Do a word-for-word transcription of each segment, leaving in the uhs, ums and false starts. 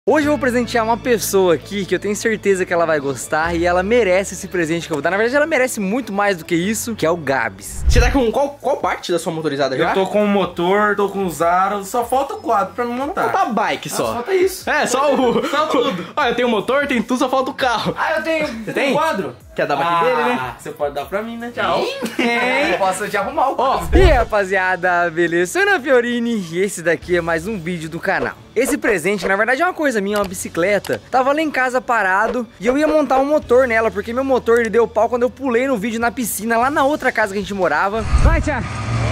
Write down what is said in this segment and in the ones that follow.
Hoje eu vou presentear uma pessoa aqui que eu tenho certeza que ela vai gostar e ela merece esse presente que eu vou dar. Na verdade, ela merece muito mais do que isso, que é o Gabs. Você tá com qual, qual parte da sua motorizada já? Eu tô com o motor, tô com os aros, só falta o quadro pra não montar. Falta a bike só. Só falta isso. É, só o... Só tudo. Olha, eu tenho o motor, tem tudo, só falta o carro. Ah, eu tenho. Você tem? Um quadro? Quer dar pra aqui dele, né? Ah, você pode dar pra mim, né? Tchau. Eu posso te arrumar o quadro. E aí, rapaziada, beleza? Sou Ana Fiorini e esse daqui é mais um vídeo do canal. Esse presente, na verdade, é uma coisa minha, uma bicicleta. Tava lá em casa parado e eu ia montar um motor nela, porque meu motor ele deu pau quando eu pulei no vídeo na piscina, lá na outra casa que a gente morava. Vai, Thiago!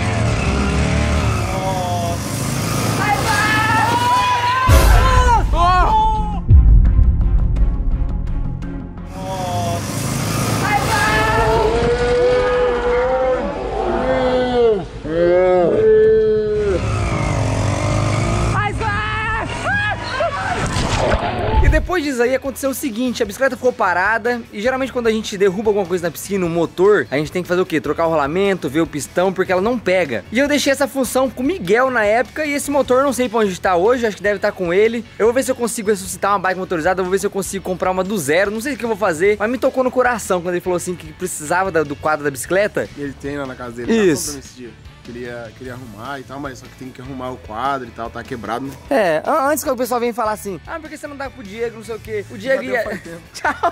Depois disso aí aconteceu o seguinte, a bicicleta ficou parada e geralmente quando a gente derruba alguma coisa na piscina, um motor, a gente tem que fazer o quê? Trocar o rolamento, ver o pistão, porque ela não pega. E eu deixei essa função com o Miguel na época e esse motor não sei pra onde está hoje, acho que deve estar com ele. Eu vou ver se eu consigo ressuscitar uma bike motorizada, eu vou ver se eu consigo comprar uma do zero, não sei o que eu vou fazer, mas me tocou no coração quando ele falou assim que precisava da, do quadro da bicicleta. Ele tem lá na casa dele, isso. Tá esse dia. Queria, queria arrumar e tal, mas só que tem que arrumar o quadro e tal, tá quebrado, né? É, antes que o pessoal venha falar assim, ah, por que você não dá pro Diego, não sei o que. O Diego ia... Tchau.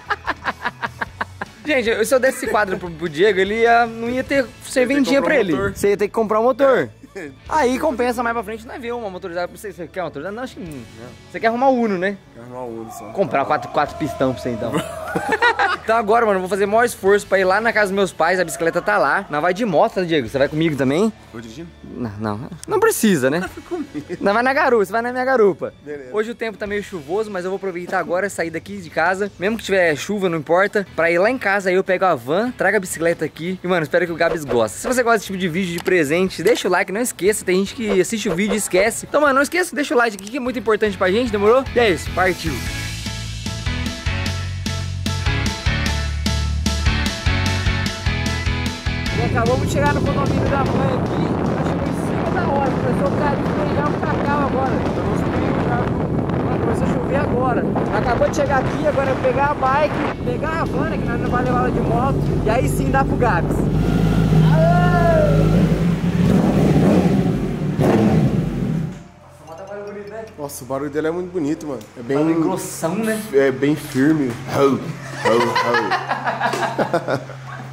Gente, se eu desse esse quadro pro, pro Diego, ele ia, não ia ter serventia pra ele. Um você ia ter que comprar um motor. Aí compensa mais pra frente, não é ver uma motorizada. Você, você quer uma motorizada? Não, acho que não. Você quer arrumar o Uno, né? Quer arrumar o Uno só. Comprar quatro, quatro pistão pra você então. Então agora, mano, eu vou fazer o maior esforço pra ir lá na casa dos meus pais. A bicicleta tá lá. Nós vai de moto, né, Diego? Você vai comigo também? Vou dirigindo? Não, não. Não precisa, né? Não vai na garupa, você vai na minha garupa. Beleza. Hoje o tempo tá meio chuvoso, mas eu vou aproveitar agora, sair daqui de casa. Mesmo que tiver chuva, não importa. Pra ir lá em casa, aí eu pego a van, trago a bicicleta aqui. E, mano, espero que o Gabs goste. Se você gosta desse tipo de vídeo de presente, deixa o like, não esqueça. Tem gente que assiste o vídeo e esquece. Então, mano, não esqueça, deixa o like aqui que é muito importante pra gente, demorou? E é isso, partiu! E acabamos de chegar no condomínio da mãe aqui. Nós chegamos em cima da hora, começou a cair, pegar um cacau agora. Mano, começou a chover agora. Acabou de chegar aqui, agora é pegar a bike, pegar a van, que nós não vai levar ela de moto, e aí sim dá pro Gabs. Nossa, o barulho dele é muito bonito, mano. É bem... Barulho grossão, né? É bem firme. Ho, ho, ho.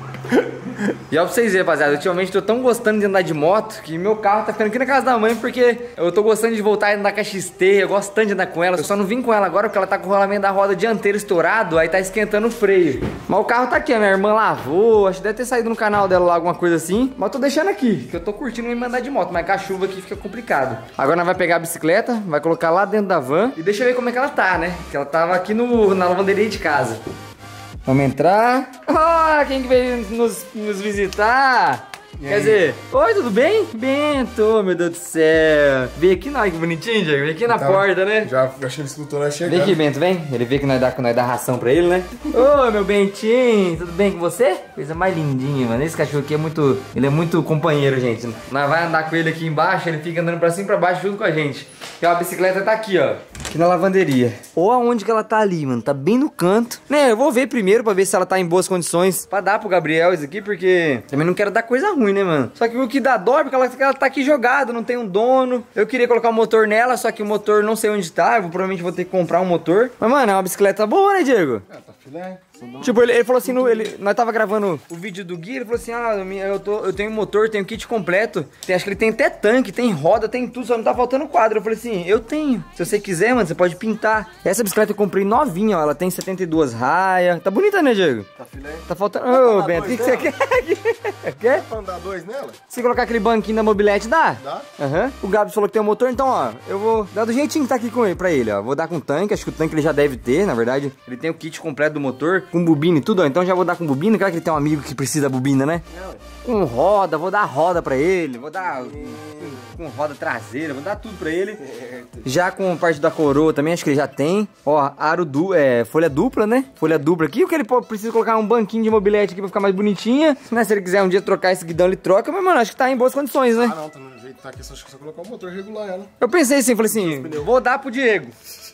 E ó, pra vocês verem, rapaziada, ultimamente tô tão gostando de andar de moto que meu carro tá ficando aqui na casa da mãe porque eu tô gostando de voltar a andar com a X T, eu gosto tanto de andar com ela. Eu só não vim com ela agora porque ela tá com o rolamento da roda dianteira estourado, aí tá esquentando o freio. Mas o carro tá aqui, a minha irmã lavou, acho que deve ter saído no canal dela lá alguma coisa assim. Mas eu tô deixando aqui, que eu tô curtindo me andar de moto, mas com a chuva aqui fica complicado. Agora nós vai pegar a bicicleta, vai colocar lá dentro da van e deixa eu ver como é que ela tá, né? Que ela tava aqui no, na lavanderia de casa. Vamos entrar. Oh, quem que veio nos, nos visitar? Quer dizer, oi, tudo bem? Bento, meu Deus do céu. Vem aqui, não, que bonitinho, Diego. Vem aqui na Tá, porta, né? Já achei que ele escutou nós chegando. Vem aqui, Bento, vem. Ele vê que nós dá, que nós dá ração pra ele, né? Ô, meu Bentinho, tudo bem com você? Coisa mais lindinha, mano. Esse cachorro aqui é muito... Ele é muito companheiro, gente. Nós vai andar com ele aqui embaixo, ele fica andando pra cima e pra baixo junto com a gente. E ó, a bicicleta tá aqui, ó. Aqui na lavanderia. Ou aonde que ela tá ali, mano. Tá bem no canto. Né, eu vou ver primeiro pra ver se ela tá em boas condições pra dar pro Gabriel isso aqui, porque também não quero dar coisa ruim, né, mano? Só que o que dá dó é porque ela, ela tá aqui jogada, não tem um dono. Eu queria colocar um motor nela, só que o motor não sei onde tá. Eu vou, provavelmente vou ter que comprar um motor. Mas, mano, é uma bicicleta boa, né, Diego? Ah, tá filé. Tipo, ele, ele falou assim, no, ele, nós tava gravando o vídeo do Gui, ele falou assim, ah, eu, tô, eu tenho motor, tenho kit completo, tem, acho que ele tem até tanque, tem roda, tem tudo, só não tá faltando quadro. Eu falei assim, eu tenho, se você quiser, mano, você pode pintar. Essa bicicleta eu comprei novinha, ó, ela tem setenta e duas raias, tá bonita, né, Diego? Tá filé. Tá faltando, ô, Bento, o que, que você quer? Quer? Dá pra andar dois nela? Se colocar aquele banquinho da mobilete, dá? Dá. Aham. Uhum. O Gabs falou que tem um motor, então, ó, eu vou dar do jeitinho que tá aqui com ele, pra ele, ó. Vou dar com tanque, acho que o tanque ele já deve ter, na verdade. Ele tem o kit completo do motor, com bobina e tudo, ó. Então já vou dar com bobina, claro que ele tem um amigo que precisa da bobina, né? Com roda, vou dar roda pra ele, vou dar com, com roda traseira, vou dar tudo pra ele. Já com parte da coroa também, acho que ele já tem. Ó, aro du é, folha dupla, né? Folha dupla aqui, o que ele precisa colocar um banquinho de mobilete aqui pra ficar mais bonitinha. Né? Se ele quiser um dia trocar esse guidão, ele troca, mas, mano, acho que tá em boas condições, né? Ah, não, tá no jeito, tá aqui, só, só colocar o motor e regular ela. Eu pensei assim, falei assim, vou dar pro Diego.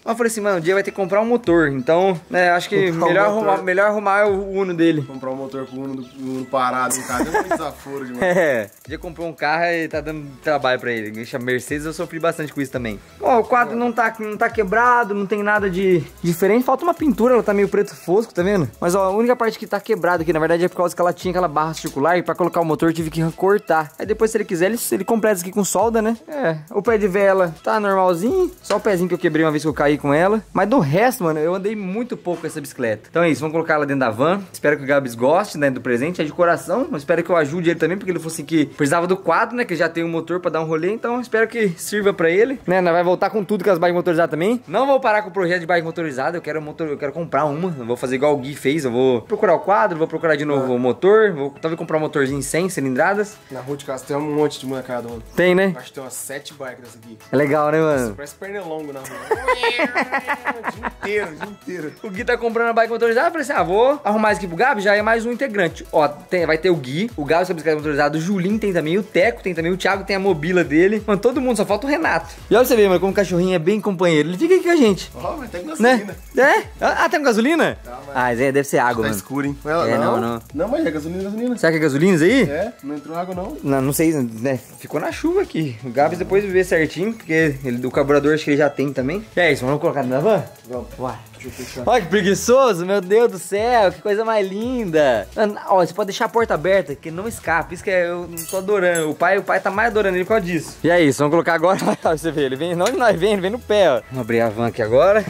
Mas eu falei assim, mano, o dia vai ter que comprar um motor. Então, né, acho que Comprar um melhor, motor. arrumar, melhor arrumar o Uno dele. Comprar um motor com o Uno, do- Uno parado em casa. É um desaforo demais. É, já comprou um carro e tá dando trabalho pra ele. Deixa Mercedes, eu sofri bastante com isso também. Ó, o quadro não tá, não tá quebrado, não tem nada de diferente. Falta uma pintura, ela tá meio preto fosco, tá vendo? Mas ó, a única parte que tá quebrada aqui, na verdade, é por causa que ela tinha aquela barra circular e pra colocar o motor eu tive que cortar. Aí depois, se ele quiser, ele, ele completa isso aqui com solda, né? É, o pé de vela tá normalzinho, só o pezinho que eu quebrei uma vez que eu caí com ela. Mas do resto, mano, eu andei muito pouco com essa bicicleta. Então é isso, vamos colocar ela dentro da van. Espero que o Gabs goste, né, do presente, é de coração. Eu espero que eu ajude ele também, porque ele fosse que precisava do quadro, né, que já tem um motor pra dar um rolê. Então espero que sirva pra ele, né? Nós vai voltar com tudo com as bikes motorizadas também. Não vou parar com o projeto de bike motorizada, eu quero motor, eu quero comprar uma. Eu vou fazer igual o Gui fez, eu vou procurar o quadro, vou procurar de novo o motor, vou talvez comprar um motorzinho cem cilindradas. Na rua de casa tem um monte de molecada, mano. Tem, né? Acho que tem umas sete bikes dessa aqui. É legal, né, mano? Parece pernilongo na rua. O dia inteiro, o dia inteiro. O Gui tá comprando a bike motorizada, eu falei assim, ah, vou arrumar isso aqui pro Gabi, já é mais um integrante. Ó, tem, vai ter o Gui, o Gabi com a bicicleta motorizada, o Julinho tem também, o Teco tem também, o Thiago tem a mobila dele. Mano, todo mundo, só falta o Renato. E olha pra você ver, mano, como o cachorrinho é bem companheiro. Ele fica aqui com a gente, Ó, mas tem né? gasolina. É? Ah, tem gasolina? Tá, mas- Ah, Zé, deve ser água, Tá mano. escuro, hein? É, não, não. Não, mas é gasolina, gasolina. Será que é gasolina isso aí? É, não entrou água não. Não, não sei, né? Ficou na chuva aqui. O Gabs depois vê certinho, porque ele, o carburador acho que ele já tem também. E é isso, vamos colocar dentro da van? Vamos. Uai. Deixa eu fechar. Olha que preguiçoso, meu Deus do céu, que coisa mais linda. Mano, ó, você pode deixar a porta aberta, que não escapa. Isso que é, eu não tô adorando. O pai, o pai tá mais adorando ele por causa disso. E é isso, vamos colocar agora. Olha você vê, ele vem, não onde nós vem, ele vem no pé, ó. Vamos abrir a van aqui agora.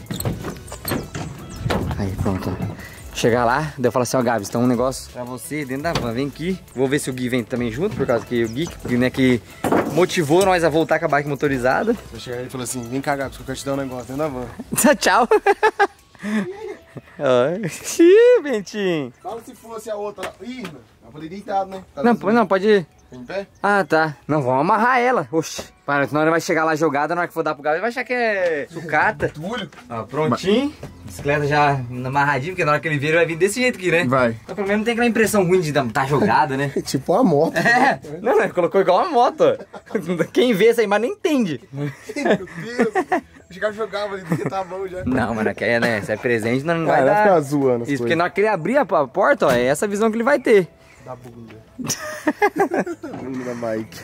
Aí, pronto, ó. Chegar lá, daí eu falo assim, ó, Gabs, tem um negócio pra você dentro da van, vem aqui. Vou ver se o Gui vem também junto, por causa que o Gui, né, que motivou nós a voltar com a bike motorizada. Eu cheguei e falei assim, vem cá, Gabs, que eu quero te dar um negócio dentro da van. Tchau. Ó, xiii, Bentinho. Fala se fosse a outra lá. Ih, mano, eu falei deitado, né? Tá Não, gasolina. não, pode ir. Em pé? Ah, tá. Não, vamos amarrar ela. Oxi. Para, senão ela vai chegar lá jogada, na hora que for dar pro Gabi, ele vai achar que é sucata. Tulho. Ó, prontinho. Bicicleta já amarradinha, porque na hora que ele vir, ele vai vir desse jeito aqui, né? Vai. Então, pelo menos não tem aquela impressão ruim de tá jogada, né? É tipo uma moto. É. Não, não, colocou igual uma moto. Ó. Quem vê essa imagem nem entende. Meu Deus. Eu chegava e jogava ali, porque tá bom já. Não, mano, que é, né? Se é presente, não, não Ah, vai vai dar. ficar zoando as Isso, porque coisas. na hora que ele abrir a porta, ó, é essa visão que ele vai ter. Dá bunda. Bunda da bike.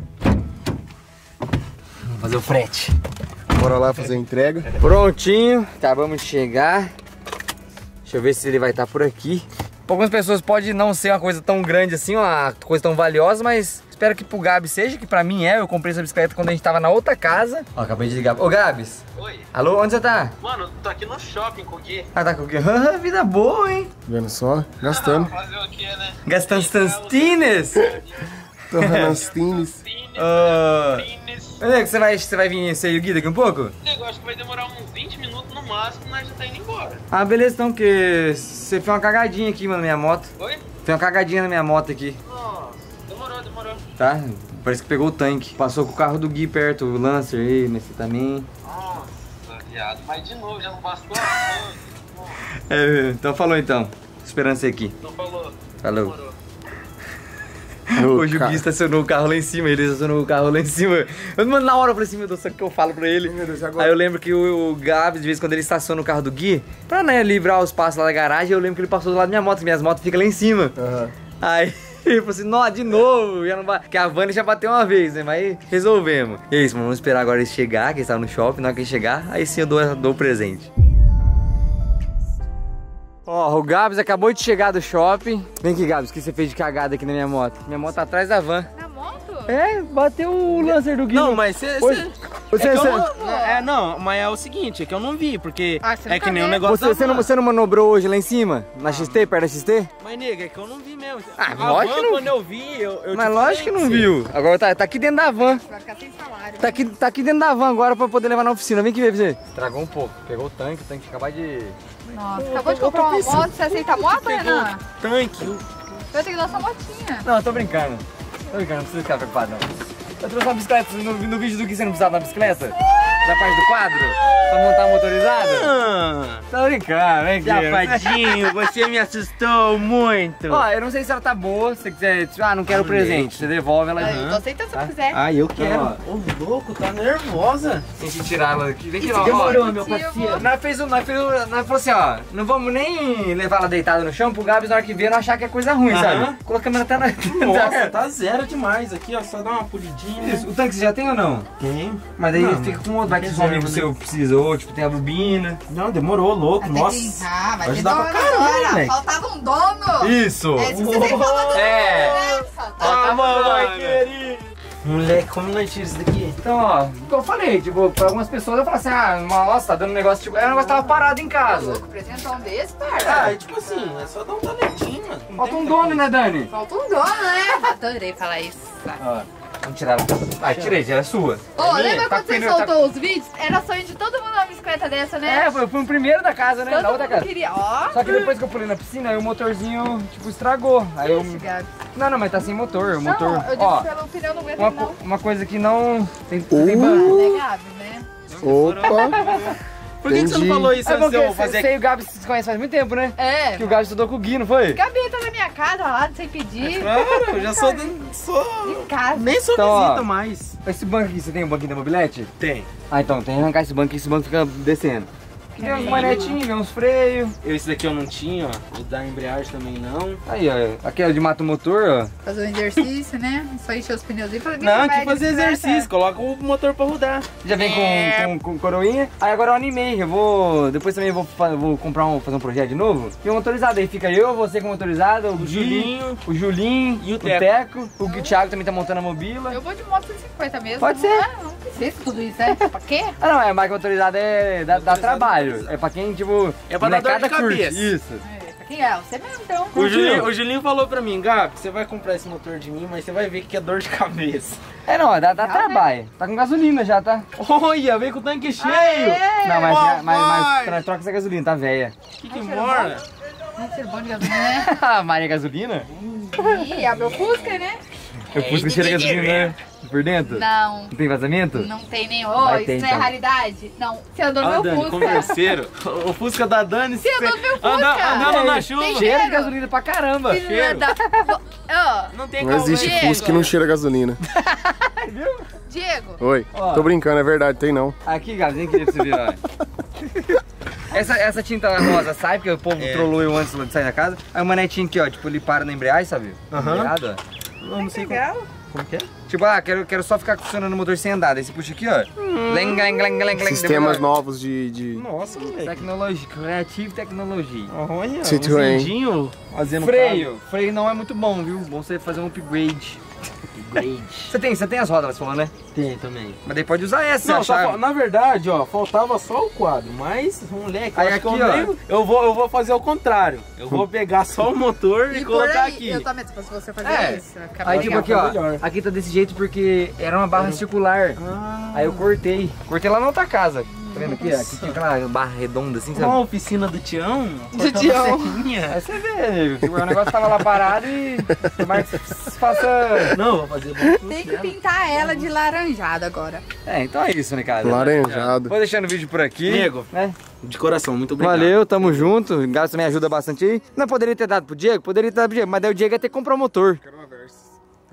Vamos fazer o frete. Bora lá fazer a entrega. Prontinho, acabamos de chegar. Deixa eu ver se ele vai estar por aqui. Pra algumas pessoas pode não ser uma coisa tão grande assim, uma coisa tão valiosa, mas espero que pro Gabi seja, que pra mim é. Eu comprei essa bicicleta quando a gente tava na outra casa. Ó, acabei de ligar. Ô, Gabs. Oi. Alô, onde você tá? Mano, tô aqui no shopping com o Gui. Ah, tá com o quê? Ah, vida boa, hein? Vendo só? Gastando. Fazer o quê, né? Gastando Stantines. Torrando as tines. Ah, Fitness. onde é que você vai, você vai vir ser o Gui daqui um pouco? Eu acho que vai demorar uns vinte minutos no máximo, nós já tá indo embora. Ah, beleza então, porque você fez uma cagadinha aqui, mano, na minha moto. Oi? Fez uma cagadinha na minha moto aqui. Nossa, demorou, demorou. Tá? Parece que pegou o tanque. Passou com o carro do Gui perto, o Lancer aí, mas você também. Nossa, viado. Mas de novo, já não bastou. É, então falou então. Esperando você aqui. Não falou. Falou. Demorou. Hoje o Gui estacionou o carro lá em cima, ele estacionou o carro lá em cima. Eu, mano, na hora eu falei assim, meu Deus, sabe o que eu falo pra ele? Meu Deus, agora? Aí eu lembro que o, o Gabs, de vez em quando ele estaciona o carro do Gui, pra, né, livrar os passos lá da garagem, eu lembro que ele passou do lado da minha moto, que minhas motos ficam lá em cima. Aham. Aí ele falou assim, nó, de novo, já não ba... que a Vani já bateu uma vez, né, mas resolvemos. E é isso, vamos esperar agora eles chegar, que eles estavam no shopping, na hora que eles chegar, aí sim eu dou, dou o presente. Ó, o Gabs acabou de chegar do shopping. Vem aqui, Gabs, o que você fez de cagada aqui na minha moto? Minha moto tá atrás da van. Na moto? É, bateu o Lancer do Gui. Não, mas você. Oi. Você, É, que você, eu não, é, não, mas é o seguinte, é que eu não vi, porque Ah, você é nunca que nem o vê. negócio você, da você, não, van. você não manobrou hoje lá em cima? Na X T, perto da X T? Mas, nega, é que eu não vi mesmo. Ah, a lógico van, que não- quando eu vi, eu, eu Mas te lógico que falei não você- viu. Agora tá, tá aqui dentro da van. Vai ficar sem salário. Tá aqui, tá aqui dentro da van agora pra poder levar na oficina. Vem aqui ver pra você. Estragou um pouco. Pegou o tanque, o tanque acabou de... Nossa, acabou de comprar uma moto, você aceita a moto, Renan? Tanque. Eu tenho que dar sua motinha. Não, eu tô brincando. Tô brincando, não precisa ficar preocupado não. Eu trouxe uma bicicleta no, no vídeo do que você não precisava da bicicleta. Da parte do quadro? Pra montar motorizado? Ah, Tô brincando, vem aqui. safadinho, você me assustou muito. Ó, eu não sei se ela tá boa, se você quiser, tipo, ah, não quero o presente, você devolve ela. Eu tô aceitando se você quiser. Ah, eu quero. Ó. Ô, louco, tá nervosa. Tem que tirar ela daqui. Vem aqui, Isso ó. Demorou, ó. meu parceiro. Nós fez, o- nós fez, o- nós falou assim, ó, não vamos nem levar ela deitada no chão pro Gabs na hora que ver não achar que é coisa ruim, Aham. sabe? Colocamos ela até na... Nossa, tá zero demais aqui, ó. Só dá uma polidinha. Isso, o tanque você já tem ou não? Tem. Mas daí Não, fica com outro, vai que reserva, um amigo né? seu precisou, tipo, tem a bobina. Não, demorou, louco. Até Nossa. que- Ah, vai Vai ter ajudar dono pra caramba, agora. moleque. Faltava um dono. Isso! É isso que você tem que falar do É. dono, né? Ah, mano. mamãe querido. Moleque, como nós tira isso daqui? Então, ó, como eu falei, tipo, pra algumas pessoas eu falo assim, ah, nossa, tá dando um negócio, tipo, é um negócio que tava parado em casa. Louco, presentão desse, Ah, parça. é tipo assim, é só dar um talentinho, mano. Não Falta tem um muita dono, né, Dani? Falta um dono, né? Adorei falar isso. Ó, vamos tirar ela. Ah, tirei, já é sua. Ô, É minha? lembra Tá quando você pneu, tá- soltou os vídeos? Era sonho de todo mundo uma bicicleta dessa, né? É, foi, foi o primeiro da casa, né? Todo Da outra mundo casa. queria. Ó. Só que depois que eu pulei na piscina, aí o motorzinho, tipo, estragou. Aí eu... Ixi, Gabi. Não, não, mas tá sem motor, o Não, motor... eu disse Ó, pelo pneu não aguenta uma, não. co- uma coisa que não... Tem, Uh. tem banco. Né, Gabi, né? Opa! Por que, que você não Entendi. falou isso É antes de eu porque fazer você e o Gabi se conhecem faz muito tempo, né? É. Que o Gabi estudou com o Gui, não foi? Gabi tá na minha casa lá, sem pedir. Claro, eu já sou, do- sou... Em casa. Nem sou Então, visita ó. mais. Esse banco aqui, você tem um banquinho da mobilete? Tem. Ah, então, tem que arrancar esse banco, que esse banco fica descendo. Aqui tem uns manetinhos, vem uns freios. Eu, esse daqui eu não tinha, ó. O da embreagem também não. Aí, ó, aqui é o de mata o motor, ó. Fazer um exercício, né? Só encher os pneus e fazer Não, que fazer exercício. Coloca o motor pra rodar. Já vem com, com, com coroinha. Aí agora eu animei, eu vou... Depois também eu vou, fa- vou comprar um, fazer um projeto de novo. E um motorizado, aí fica eu, você com motorizado, o, O Gui, Julinho. o Julinho, E o o Teco. Teco, o Gui- Thiago também tá montando a mobila. Eu vou de moto cento e cinquenta mesmo. Pode não ser. é? Não precisa tudo isso, é? Pra quê? Ah não, é, marca motorizada é, dá, dá trabalho. É pra quem, tipo, É pra dar dor de molecada curte. cabeça. Isso. É, pra quem é? Você mesmo, então. O Julinho, o Julinho falou pra mim, Gabi, você vai comprar esse motor de mim, mas você vai ver que é dor de cabeça. É não, dá, dá Legal, trabalho. Tá com gasolina já, tá? Olha, vem com o tanque cheio. É. Não, mas, Papai! mas, mas tra- troca essa gasolina, tá velha. Que que Ai, mora? Ai, cheiro bom de gasolina, né? Maria Gasolina? Ih, é meu Fusca, né? Eu pus que cheira gasolina né? Por dentro? Não. Não tem vazamento? Não tem nem. Ô, Vai isso ter, não é então. raridade? Não. Você andou no Ah, meu Dani, Fusca. converseiro. O Fusca da Dani. Você andou no meu Fusca. Anda- Andando na Ei, chuva. Tem Cheira de cheiro. gasolina pra caramba. Filho da- Ó, Não tem Não existe Diego. Fusca que não cheira gasolina. Diego. Oi. Ó. Tô brincando, é verdade, tem não. Aqui, Gabi, nem queria pra você ver, ó. Essa, essa tinta rosa sai, porque o povo É. trollou eu antes de sair da casa. Aí o manetinho aqui, ó, tipo, ele para na embreagem, sabe? Aham. Embreada, ó. Eu não sei como, Legal. como que é. Tipo, ah, quero, quero só ficar funcionando o motor sem andar. Daí você puxa aqui, ó. Leng, leng, leng, leng, leng. Sistemas Depois, novos de... de... Nossa, moleque. Tecnologia, Creative Technology. Olha, um Citroën. zendinho fazendo Freio. Freio não é muito bom, viu? Bom você fazer um upgrade. Upgrade. Você tem, você tem as rodas, você falou, né? Tem também. Mas daí pode usar essa, Não, se só achar. fa- na verdade, ó, faltava só o quadro, mas, moleque, eu Aí acho que aqui, eu, ó. nem- eu, vou, eu vou fazer o contrário. Eu vou pegar só o motor e, E por colocar aí, aqui. eu também, se fosse você fazer É. isso. vai ficar Aí bem tipo legal. aqui, ó, melhor. aqui tá desse jeito porque era uma barra circular. Ah, Aí eu cortei. Cortei lá na outra casa. Tá vendo aqui? Aqui tinha aquela barra redonda assim, uma sabe? oficina do Tião. Do Tião. Aí você vê, amigo, que o negócio tava lá parado e tomara que faça... Não, vou fazer bom. Tem que pintar ela de laranjado agora. É, então é isso, né, cara? Laranjado. Vou deixando o vídeo por aqui. Amigo, né? de coração, muito obrigado. Valeu, tamo junto. O Gás também ajuda bastante aí. Não poderia ter dado pro Diego? Poderia ter dado pro Diego, mas daí o Diego ia ter que comprar o motor. Quero uma Versa.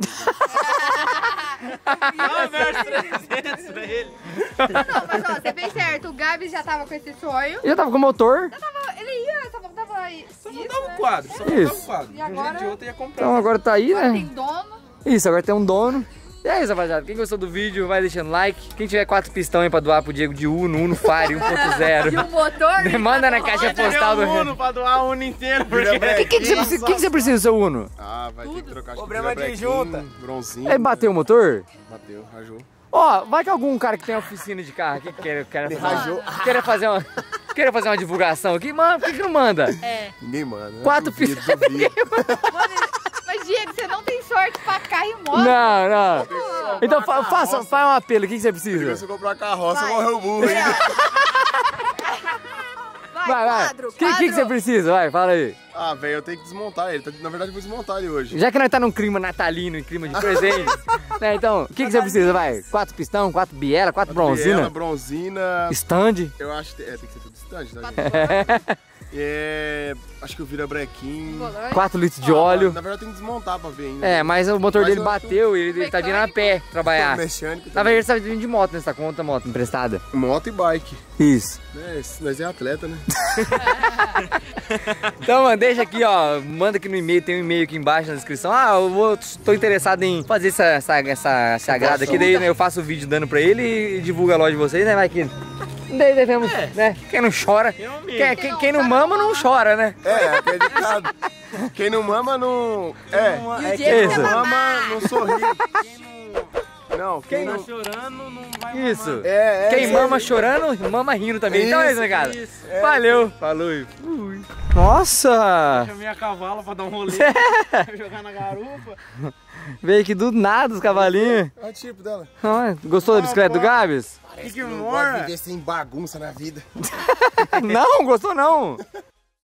Não, verso trezentos pra ele. Não, mas ó, você fez certo. O Gabi já tava com esse sonho. Já tava com o motor. Já tava, ele ia, só faltava Só isso, faltava o né? quadro, só faltava Isso. o quadro. E De um agora? jeito de outro ia comprar. Então agora tá aí, Agora né? tem dono. Isso, agora tem um dono. E é isso, rapaziada. Quem gostou do vídeo, vai deixando like. Quem tiver quatro pistão aí pra doar pro Diego de Uno, Uno Fire um ponto zero. E o motor. Manda na caixa postal do... Uno pra doar o Uno inteiro, porque... O que, que, você precisa- que que você precisa do seu Uno? Ah, vai ter que trocar de Problema de brequinho, junta. Bronzinho. É bater o motor? Bateu, rajou. Ó, vai que algum cara que tem oficina de carro aqui que queira, queira, fazer, queira fazer uma... Queira fazer uma divulgação aqui, mano, por que que não manda? É. Ninguém manda. né? Quatro Duvido, pistões. duvido. Mas, Diego, você não tem sorte pra carro e moto. Não, não. Então fa faça, faça um apelo, o que, que você precisa? Se eu comprar uma carroça, Vai. morreu o burro, hein? Vai, Vai, vai. quadro, O que, que, que você quadro. precisa? Vai, fala aí. Ah, velho, eu tenho que desmontar ele. Na verdade, eu vou desmontar ele hoje. Já que nós tá num clima natalino, em clima de presente, né? Então, o que, que você precisa, vai? Quatro pistão, quatro biela, quatro, quatro bronzina? Biela, bronzina. Stand? Eu acho que é, tem que ser tudo stand, tá, gente? É, acho que o virabrequim. quatro litros de Ah, óleo. Na verdade, tem que desmontar pra ver ainda. É, mas o motor Mas dele eu bateu e ele, ele tá vindo a pé trabalhar. Mecânico. Na verdade, você tá vindo de moto nessa conta, moto emprestada. Moto e bike. Isso. É, nós é atleta, né? Então, mano, deixa aqui, ó. Manda aqui no e-mail, tem um e-mail aqui embaixo na descrição. Ah, eu vou, tô interessado em fazer essa, essa, essa, essa agrada aqui. Daí né, eu faço o vídeo dando pra ele e divulgo a loja de vocês, né? Vai que. Daí devemos, é. né? Quem não chora. Quem, quem, quem não mama não chora, né? É, acreditado. Quem não mama não. É, E o é Diego quem quer não mamar. mama não sorri. Não, quem Quem tá não. chorando não vai Isso. mamar. É, é, Quem é, mama chorando, mama rindo também. Então é isso, né, cara? Isso. Valeu. Falou. e fui. Nossa! Chamei a cavalo pra dar um rolê, jogar na garupa. Veio aqui do nada os cavalinhos. Olha o tipo dela. Ah, gostou da bicicleta do Gabs? Parece que não mora. gosta de viver sem bagunça na vida. Não, gostou não.